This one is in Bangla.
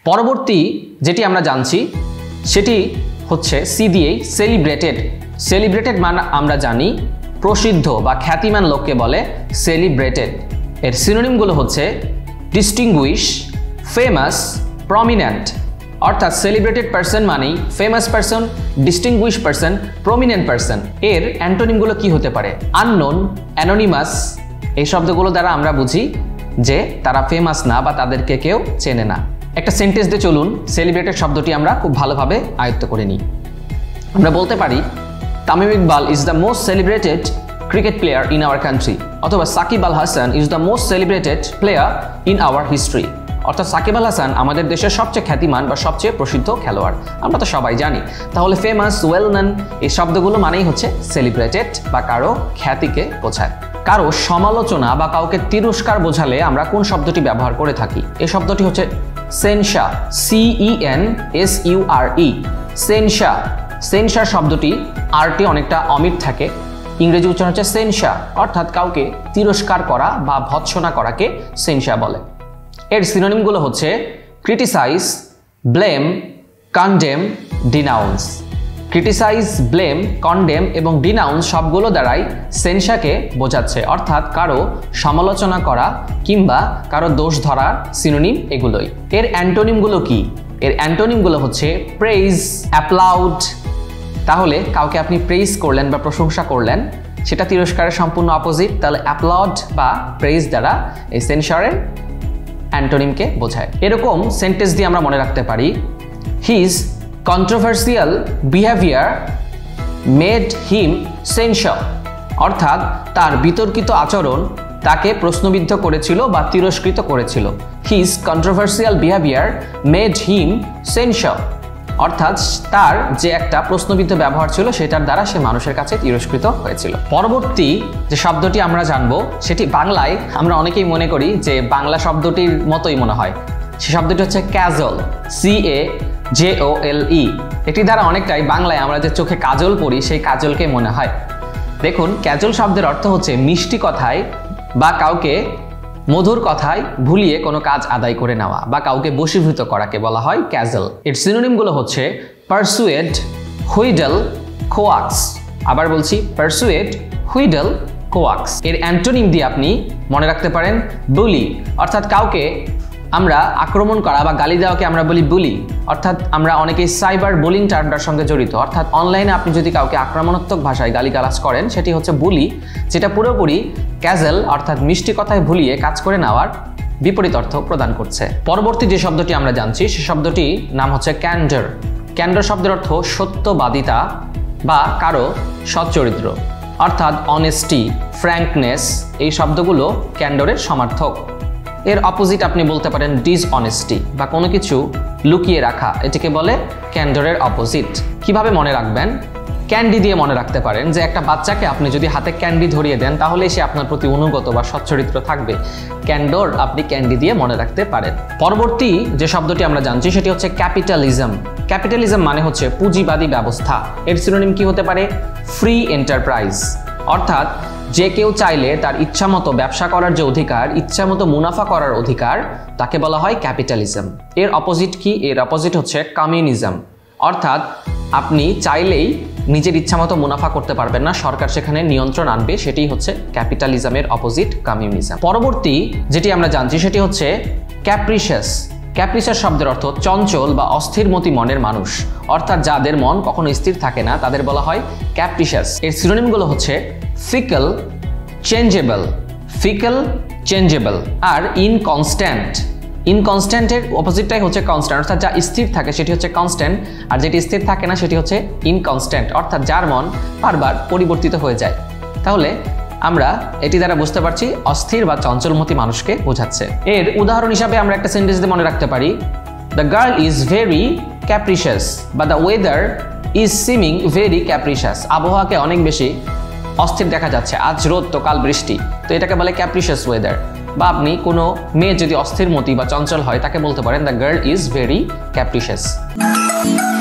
পরবর্তী যেটি আমরা জানছি সেটি হচ্ছে সি দিয়েই সেলিব্রেটেড। সেলিব্রেটেড মানে আমরা জানি প্রসিদ্ধ বা খ্যাতিমান লোককে বলে সেলিব্রেটেড। এর সিনোনিমগুলো হচ্ছে ডিস্টিংগুইশ, ফেমাস, প্রমিনেন্ট। অর্থাৎ সেলিব্রেটেড পারসন মানেই famous person, distinguish person, prominent person. এর অ্যান্টোনিমগুলো কি হতে পারে? Unknown, anonymous. এই শব্দগুলো দ্বারা আমরা বুঝি যে তারা ফেমাস না বা তাদেরকে কেউ চেনে না। একটা সেন্টেন্স দিয়ে চলুন সেলিব্রেটেড শব্দটি আমরা খুব ভালোভাবে আয়ত্ত করে নিই। আমরা বলতে পারি Tamim Iqbal is the most celebrated cricket player in our country, অথবা Shakib Al Hasan is the most celebrated player in our history. অর্থাৎ সাকিব আল হাসান আমাদের দেশের সবচেয়ে খ্যাতিমান বা সবচেয়ে প্রসিদ্ধ খেলোয়াড়, আমরা তো সবাই জানি। তাহলে ফেমাস, ওয়েল নন এই শব্দগুলো মানেই হচ্ছে সেলিব্রেটেড বা কারো খ্যাতিকে বোঝায়। কারো সমালোচনা বা কাউকে তিরস্কার বোঝালে আমরা কোন শব্দটি ব্যবহার করে থাকি? এই শব্দটি হচ্ছে সেনসা, CENSURE। সেনসা, সেনসার শব্দটি আরটি অনেকটা অমিট থাকে, ইংরেজি উচ্চারণ হচ্ছে সেনসা। অর্থাৎ কাউকে তিরস্কার করা বা ভৎসনা করাকে সেনসা বলে। এর সিনোনিমগুলো হচ্ছে criticise, blame, condemn, denounce. Criticise, blame, condemn এবং ডিনাউন্স সবগুলো দ্বারাই সেনসাকে বোঝাচ্ছে, অর্থাৎ কারো সমালোচনা করা কিংবা কারো দোষ ধরার সিনোনিম এগুলোই। এর অ্যান্টোনিমগুলো কি? এর অ্যান্টোনিমগুলো হচ্ছে প্রেইজ, অ্যাপ্লাউড। তাহলে কাউকে আপনি প্রেইজ করলেন বা প্রশংসা করলেন, সেটা তিরস্কারের সম্পূর্ণ অপোজিট। তাহলে অ্যাপ্লাউড বা প্রেইজ দ্বারা এই সেনসারের অ্যান্টোনিমকে বোঝায়। এরকম সেন্টেন্স দিয়ে আমরা মনে রাখতে পারি his controversial behaviour made him censure. অর্থাৎ তার বিতর্কিত আচরণ তাকে প্রশ্নবিদ্ধ করেছিল বা তিরস্কৃত করেছিল। His controversial behaviour made him censure. অর্থাৎ তার যে একটা প্রশ্নবিদ্ধ ব্যবহার ছিল সেটার দ্বারা সে মানুষের কাছে তিরস্কৃত হয়েছিল। পরবর্তী যে শব্দটি আমরা জানবো সেটি বাংলায় আমরা অনেকেই মনে করি যে বাংলা শব্দটির মতোই মনে হয়। সে শব্দটি হচ্ছে ক্যাজল, CAJOLE। এটি দ্বারা অনেকটাই বাংলায় আমরা যে চোখে কাজল পরি সেই কাজলকে মনে হয়। দেখুন, ক্যাজল শব্দের অর্থ হচ্ছে মিষ্টি কথায় বা কাউকে মধুর কথায় ভুলিয়ে কোনো কাজ আদায় করে নেওয়া বা কাউকে বশীভূত করাকে বলা হয় ক্যাজল। এর সিনোনিমগুলো হচ্ছে পারসুয়েড, হুইডল, কোয়াক্স। আবার বলছি, পারসুয়েড, হুইডল, কোয়াক্স। এর অ্যান্টোনিম দিয়ে আপনি মনে রাখতে পারেন বুলি। অর্থাৎ কাউকে আমরা আক্রমণ করা বা গালি দেওয়াকে আমরা বলি বুলি। অর্থাৎ আমরা অনেকেই সাইবার বুলিং টার্মটার সঙ্গে জড়িত। অর্থাৎ অনলাইনে আপনি যদি কাউকে আক্রমণাত্মক ভাষায় গালিগালাজ করেন সেটি হচ্ছে বুলি, যেটা পুরোপুরি ক্যাজল অর্থাৎ মিষ্টি কথায় ভুলিয়ে কাজ করে নেওয়ার বিপরীত অর্থ প্রদান করছে। পরবর্তী যে শব্দটি আমরা জানছি সে শব্দটি নাম হচ্ছে ক্যান্ডর। ক্যান্ডর শব্দের অর্থ সত্যবাদিতা বা কারো সচ্চরিত্র। অর্থাৎ অনেস্টি, ফ্র্যাঙ্কনেস এই শব্দগুলো ক্যান্ডরের সমার্থক। এর অপোজিট আপনি বলতে পারেন ডিসঅনেস্টি বা কোনো কিছু লুকিয়ে রাখা, এটিকে বলে ক্যান্ডরের অপোজিট। কিভাবে মনে রাখবেন? ক্যান্ডি দিয়ে মনে রাখতে পারেন যে একটা বাচ্চাকে আপনি যদি হাতে ক্যান্ডি ধরিয়ে দেন তাহলে সে আপনার প্রতি অনুগত বা সচ্চরিত্র থাকবে। ক্যান্ডর আপনি ক্যান্ডি দিয়ে মনে রাখতে পারেন। পরবর্তী যে শব্দটি আমরা জানছি সেটি হচ্ছে ক্যাপিটালিজম। ক্যাপিটালিজম মানে হচ্ছে পুঁজিবাদী ব্যবস্থা। এর সিনোনিম কি হতে পারে? Free enterprise. অর্থাৎ যে কেউ চাইলে তার ইচ্ছামতো ব্যবসা করার যে অধিকার, ইচ্ছামতো মুনাফা করার অধিকার, তাকে বলা হয় ক্যাপিটালিজম। এর অপোজিট কি? এর অপোজিট হচ্ছে কমিউনিজম। অর্থাৎ আপনি চাইলেই নিজের ইচ্ছামতো মুনাফা করতে পারবেন না, সরকার সেখানে নিয়ন্ত্রণ আনবে, সেটি হচ্ছে ক্যাপিটালিজমের অপোজিট কমিউনিজম। পরবর্তী যেটি আমরা জানছি সেটি হচ্ছে ক্যাপ্রিশিয়াস। ক্যাপ্রিশিয়াস শব্দের অর্থ চঞ্চল বা অস্থিরমতি মনের মানুষ। অর্থাৎ যাদের মন কখনো স্থির থাকে না তাদের বলা হয় ক্যাপ্রিশিয়াস। এর সিনোনিমগুলো হচ্ছে ফিকল, চেঞ্জেবল, ফিকল, চেঞ্জেবল আর ইনকনস্ট্যান্ট। ইনকনস্ট্যান্টের অপোজিটটাই হচ্ছে কনস্ট্যান্ট। অর্থাৎ যা স্থির থাকে সেটি হচ্ছে কনস্ট্যান্ট, আর যেটি স্থির থাকে না সেটি হচ্ছে ইনকনস্ট্যান্ট। অর্থাৎ যার মন বারবার পরিবর্তিত হয়ে যায়। তাহলে আমরা এটি দ্বারা বুঝতে পারছি অস্থির বা চঞ্চলমতি মানুষকে বোঝাচ্ছে। এর উদাহরণ হিসাবে আমরা একটা সেন্টেন্স দিয়ে মনে রাখতে পারি the girl is very capricious বা the weather is seeming very capricious. আবহাওয়াকে অনেক বেশি অস্থির দেখা যাচ্ছে, আজ রোদ তো কাল বৃষ্টি, তো এটাকে বলে ক্যাপ্রিশিয়াস ওয়েদার। বা আপনি কোনো মেয়ে যদি অস্থিরমতি বা চঞ্চল হয় তাকে বলতে পারেন দ্য গার্ল ইজ ভেরি ক্যাপ্রিশিয়াস।